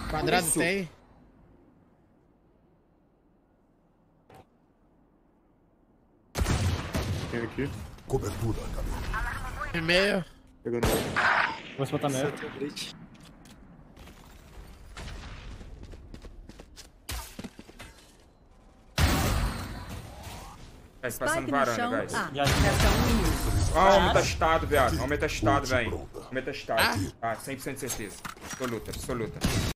Quadrado Isso. tem. Tem aqui. Cobertura, galera. E meio. Pegando ela. Vou botar meio. Vai se passando Spike no varanda, chão. guys. Ah, Já. resta um minuto. Ó, homem testado, viado. Homem testado, Ult velho. pronta. Homem testado. Ah, 100% de certeza. Absoluta, absoluta.